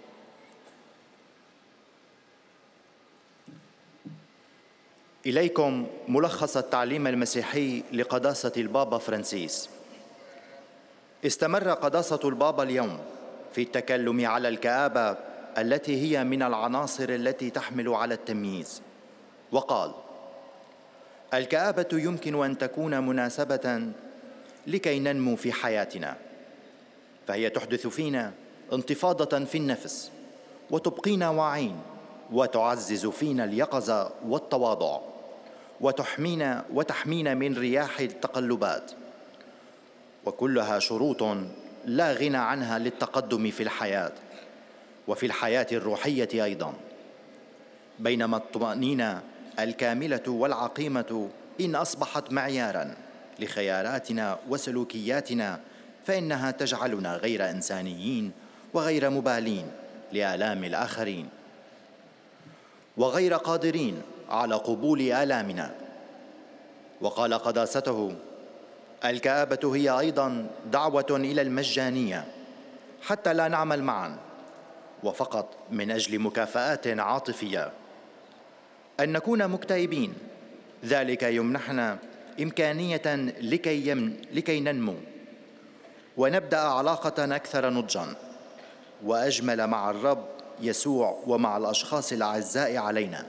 إليكم ملخص التعليم المسيحي لقداسة البابا فرانسيس. استمر قداسة البابا اليوم في التكلم على الكآبة التي هي من العناصر التي تحمل على التمييز، وقال: الكآبة يمكن أن تكون مناسبة لكي ننمو في حياتنا، فهي تحدث فينا انتفاضة في النفس وتبقينا واعين وتعزز فينا اليقظة والتواضع وتحمينا وتحمينا من رياح التقلبات، وكلها شروط لا غنى عنها للتقدم في الحياة وفي الحياة الروحية أيضاً. بينما الطمأنينة الكاملة والعقيمة إن أصبحت معياراً لخياراتنا وسلوكياتنا، فإنها تجعلنا غير إنسانيين وغير مبالين لآلام الآخرين وغير قادرين على قبول آلامنا. وقال قداسته: الكآبة هي أيضاً دعوة إلى المجانية، حتى لا نعمل معاً وفقط من أجل مكافآت عاطفية. أن نكون مكتئبين ذلك يمنحنا إمكانية لكي, يم لكي ننمو ونبدأ علاقة أكثر نضجاً وأجمل مع الرب يسوع ومع الأشخاص الأعزاء علينا،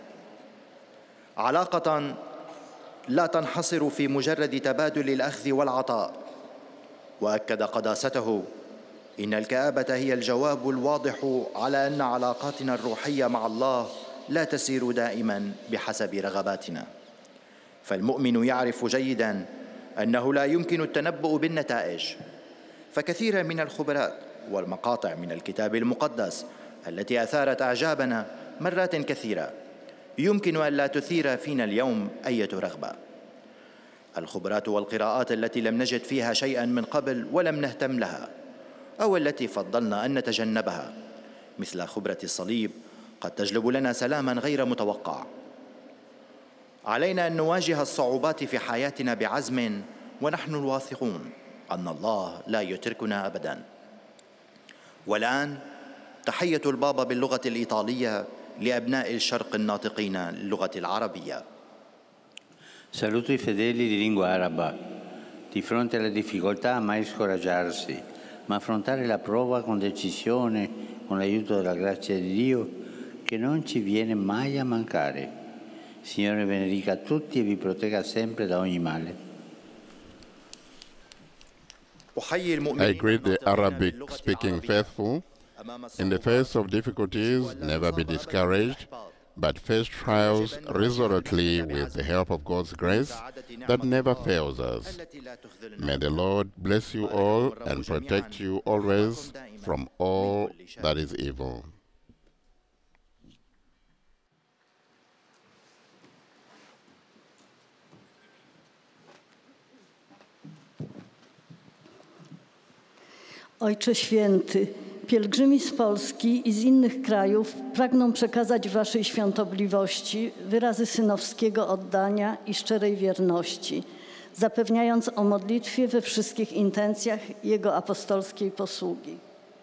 علاقة لا تنحصر في مجرد تبادل الأخذ والعطاء. وأكد قداسته إن الكآبة هي الجواب الواضح على أن علاقاتنا الروحية مع الله لا تسير دائما بحسب رغباتنا، فالمؤمن يعرف جيدا أنه لا يمكن التنبؤ بالنتائج، فكثيرا من الخبرات والمقاطع من الكتاب المقدس التي أثارت أعجابنا مرات كثيرة يمكن أن لا تثير فينا اليوم أي رغبة. الخبرات والقراءات التي لم نجد فيها شيئا من قبل ولم نهتم لها، أو التي فضلنا أن نتجنبها، مثل خبرة الصليب، قد تجلب لنا سلاما غير متوقع. علينا أن نواجه الصعوبات في حياتنا بعزم ونحن الواثقون أن الله لا يتركنا أبدا. والآن تحية البابا باللغة الإيطالية لأبناء الشرق الناطقين اللغة العربية. Saluto i fedeli di lingua araba. Di fronte alle difficoltà mai scoraggiarsi, ma affrontare la prova con decisione, con l'aiuto della grazia di Dio, che non ci viene mai a mancare. Signore benedica tutti e vi protegga sempre da ogni male. I greet the Arabic-speaking faithful. In the face of difficulties, never be discouraged, but face trials resolutely with the help of God's grace that never fails us. May the Lord bless you all and protect you always from all that is evil. Ojcze Święty, pielgrzymi z Polski i z innych krajów pragną przekazać Waszej świątobliwości wyrazy synowskiego oddania i szczerej wierności, zapewniając o modlitwie we wszystkich intencjach Jego apostolskiej posługi.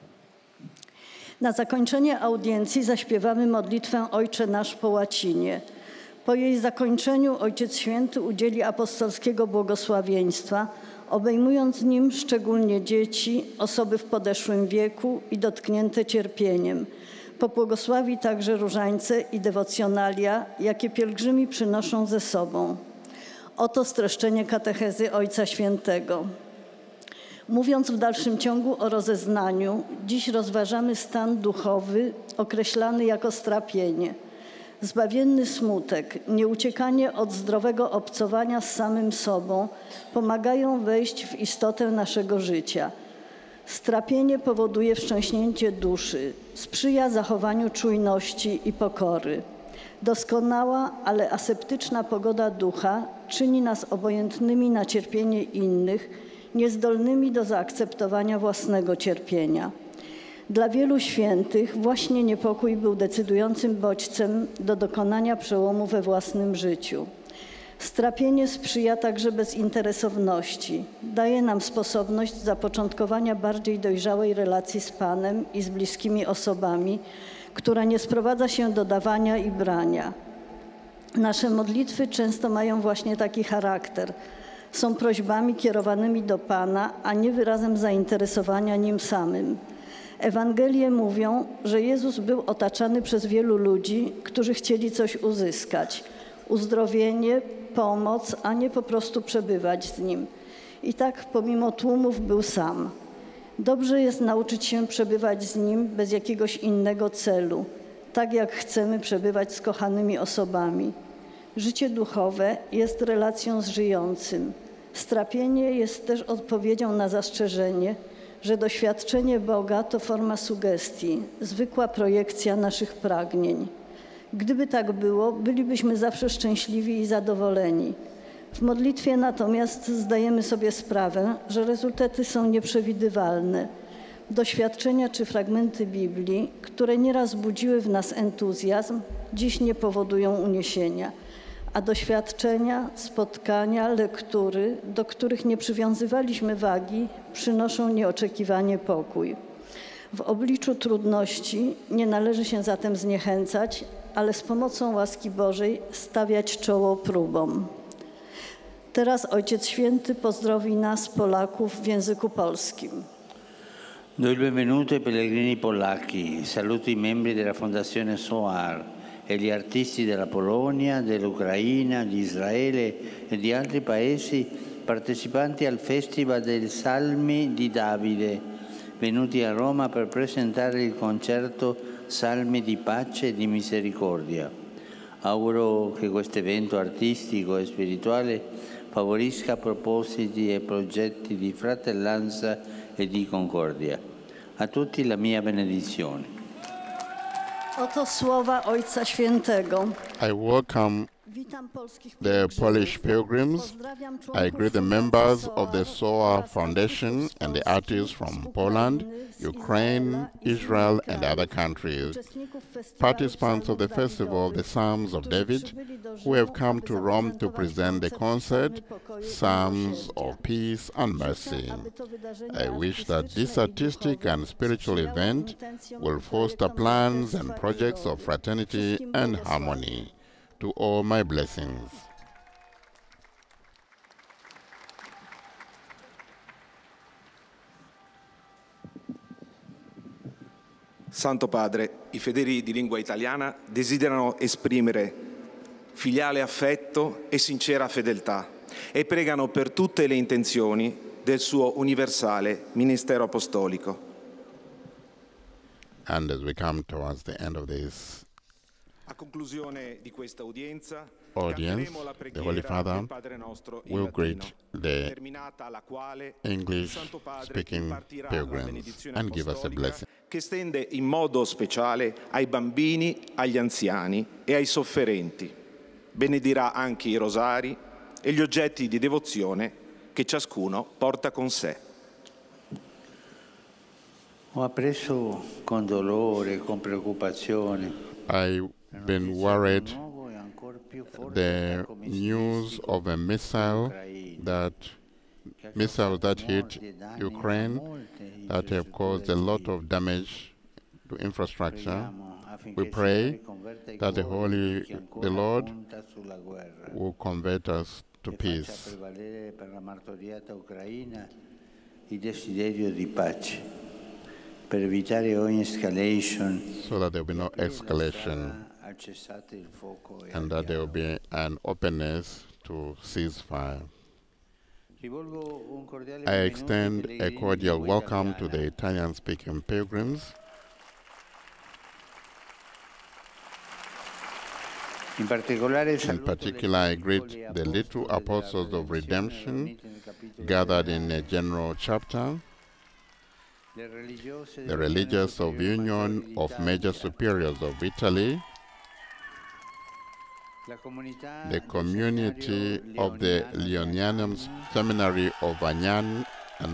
Na zakończenie audiencji zaśpiewamy modlitwę Ojcze Nasz po łacinie. Po jej zakończeniu Ojciec Święty udzieli apostolskiego błogosławieństwa, obejmując nim szczególnie dzieci, osoby w podeszłym wieku i dotknięte cierpieniem. Pobłogosławi także różańce i dewocjonalia, jakie pielgrzymi przynoszą ze sobą. Oto streszczenie katechezy Ojca Świętego. Mówiąc w dalszym ciągu o rozeznaniu, dziś rozważamy stan duchowy określany jako strapienie. Zbawienny smutek, nieuciekanie od zdrowego obcowania z samym sobą pomagają wejść w istotę naszego życia. Strapienie powoduje wstrząśnięcie duszy, sprzyja zachowaniu czujności i pokory. Doskonała, ale aseptyczna pogoda ducha czyni nas obojętnymi na cierpienie innych, niezdolnymi do zaakceptowania własnego cierpienia. Dla wielu świętych właśnie niepokój był decydującym bodźcem do dokonania przełomu we własnym życiu. Strapienie sprzyja także bezinteresowności. Daje nam sposobność zapoczątkowania bardziej dojrzałej relacji z Panem i z bliskimi osobami, która nie sprowadza się do dawania i brania. Nasze modlitwy często mają właśnie taki charakter. Są prośbami kierowanymi do Pana, a nie wyrazem zainteresowania Nim samym. Ewangelie mówią, że Jezus był otaczany przez wielu ludzi, którzy chcieli coś uzyskać. Uzdrowienie, pomoc, a nie po prostu przebywać z Nim. I tak pomimo tłumów był sam. Dobrze jest nauczyć się przebywać z Nim bez jakiegoś innego celu, tak jak chcemy przebywać z kochanymi osobami. Życie duchowe jest relacją z żyjącym. Strapienie jest też odpowiedzią na zastrzeżenie, że doświadczenie Boga to forma sugestii, zwykła projekcja naszych pragnień. Gdyby tak było, bylibyśmy zawsze szczęśliwi i zadowoleni. W modlitwie natomiast zdajemy sobie sprawę, że rezultaty są nieprzewidywalne. Doświadczenia czy fragmenty Biblii, które nieraz budziły w nas entuzjazm, dziś nie powodują uniesienia. A doświadczenia, spotkania, lektury, do których nie przywiązywaliśmy wagi, przynoszą nieoczekiwanie pokój. W obliczu trudności nie należy się zatem zniechęcać, ale z pomocą łaski Bożej stawiać czoło próbom. Teraz Ojciec Święty pozdrowi nas, Polaków, w języku polskim. Do il benvenuto ai pellegrini polacchi. Saluto i membri della Fondazione Soar e gli artisti della Polonia, dell'Ucraina, di Israele e di altri paesi partecipanti al Festival dei Salmi di Davide, venuti a Roma per presentare il concerto salmi di pace e di misericordia. Auguro che questo evento artistico e spirituale favorisca propositi e progetti di fratellanza e di concordia. A tutti la mia benedizione. Oto słowa Ojca Świętego. I welcome the Polish pilgrims. I greet the members of the S O A Foundation and the artists from Poland, Ukraine, Israel, and other countries. Participants of the Festival of the Psalms of David, who have come to Rome to present the concert, Psalms of Peace and Mercy. I wish that this artistic and spiritual event will foster plans and projects of fraternity and harmony. To all my blessings. Santo Padre, i fedeli di lingua italiana desiderano esprimere filiale affetto e sincera fedeltà e pregano per tutte le intenzioni del suo universale ministero apostolico. And as we come towards the end of this A conclusione di questa udienza, audience, the Holy Father will greet the English-speaking pilgrims and give us a blessing. Che stende in modo speciale ai bambini, agli anziani e ai sofferenti. Benedirà anche i rosari e gli oggetti di devozione che ciascuno porta con sé. Ho appreso con dolore, con preoccupazione. I've been worried the news of a missile that missiles that hit Ukraine that have caused a lot of damage to infrastructure. We pray that the Holy, the Lord will convert us to peace. Per evitare ogni escalation, so that there will be no escalation and that there will be an openness to ceasefire. I extend a cordial welcome to the Italian-speaking pilgrims. In particular, I greet the little apostles of redemption gathered in a general chapter, the religious of Union of Major Superiors of Italy, the community of the Leonianum Seminary of Anagni.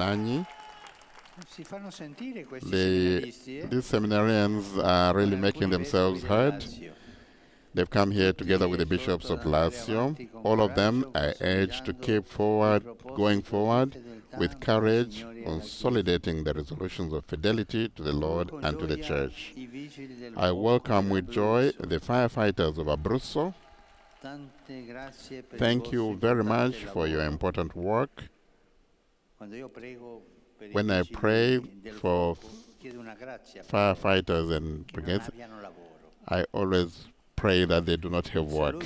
The, these seminarians are really making themselves heard. They've come here together with the bishops of Lazio. All of them I urge to keep forward, going forward with courage, consolidating the resolutions of fidelity to the Lord and to the Church. I welcome with joy the firefighters of Abruzzo. Thank you very much for your important work. When I pray for firefighters and brigades, I always pray that they do not have work.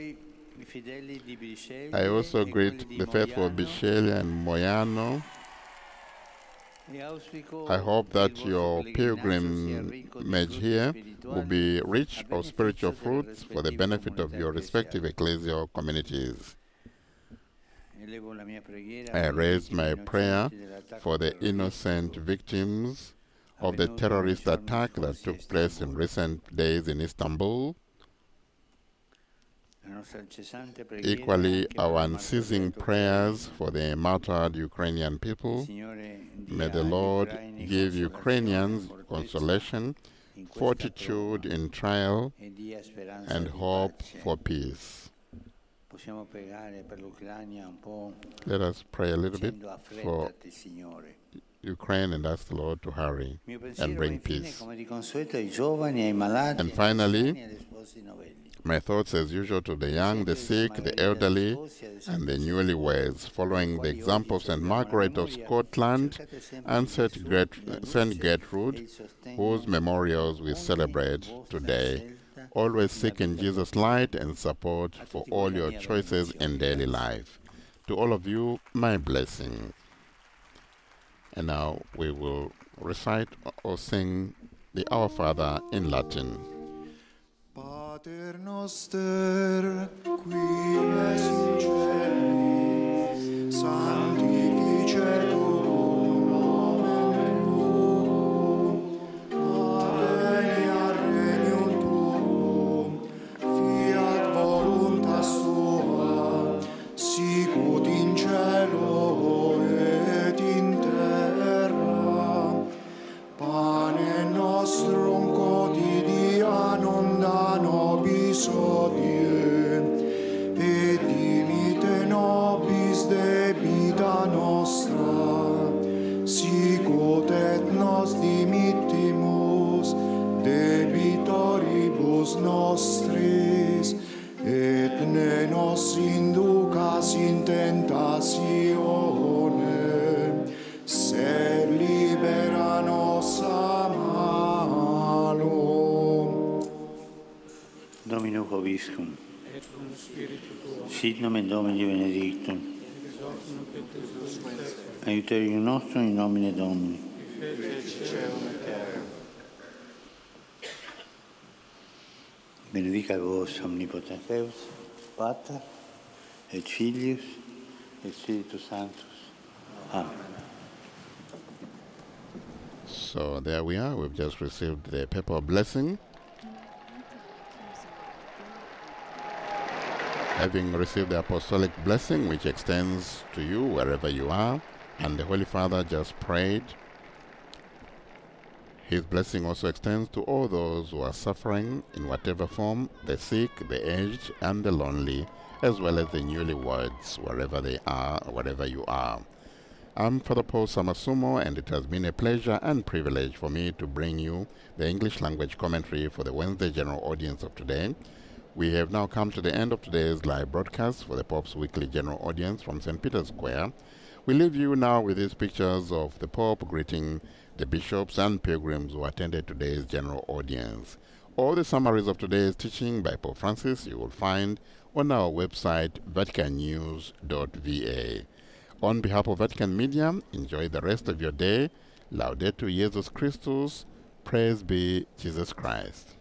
I also greet the faithful of Bisceglie and Moiano. I hope that your pilgrimage here will be rich of spiritual fruits for the benefit of your respective ecclesial communities. I raise my prayer for the innocent victims of the terrorist attack that took place in recent days in Istanbul. Equally, our unceasing prayers for the martyred Ukrainian people. May the Lord give Ukrainians consolation, fortitude in trial, and hope for peace. Let us pray a little bit for Ukraine and ask the Lord to hurry and bring peace. And finally, my thoughts as usual to the young, the sick, the elderly, and the newlyweds, following the example of Saint Margaret of Scotland and Saint Gertrude, whose memorials we celebrate today. Always seek in Jesus light and support for all your choices in daily life. To all of you, my blessing. And now we will recite or sing the Our Father in Latin. Pater noster, qui es in cieli, sanctificetur nomen tuum, adveniat regnum tuum, fiat voluntas tua, sicut in cielo et in terra. Pane nostrum quotidianum da nobis hodie, et dimite nobis debita nostra, sicut et nos dimittimus debitoribus nostris, et ne nos inducas in tentatione, sed libera nos a malo. Domino Vobiscum. Sit nomen Domini benedictum. Aiuterium nostrum in nomine Domini. Benedica vos omnipotens Deus, Pater, et Filius, et Spiritus Sanctus. Amen. So there we are. We've just received the papal blessing. Having received the apostolic blessing, which extends to you wherever you are, and the Holy Father just prayed, his blessing also extends to all those who are suffering in whatever form, the sick, the aged, and the lonely, as well as the newlyweds, wherever they are, wherever you are. I'm Father Paul Samasumo, and it has been a pleasure and privilege for me to bring you the English language commentary for the Wednesday general audience of today. We have now come to the end of today's live broadcast for the Pope's weekly general audience from Saint Peter's Square. We leave you now with these pictures of the Pope greeting the bishops and pilgrims who attended today's general audience. All the summaries of today's teaching by Pope Francis you will find on our website, vatican news dot v a. On behalf of Vatican Media, enjoy the rest of your day. Laudetur Jesus Christus. Praise be Jesus Christ.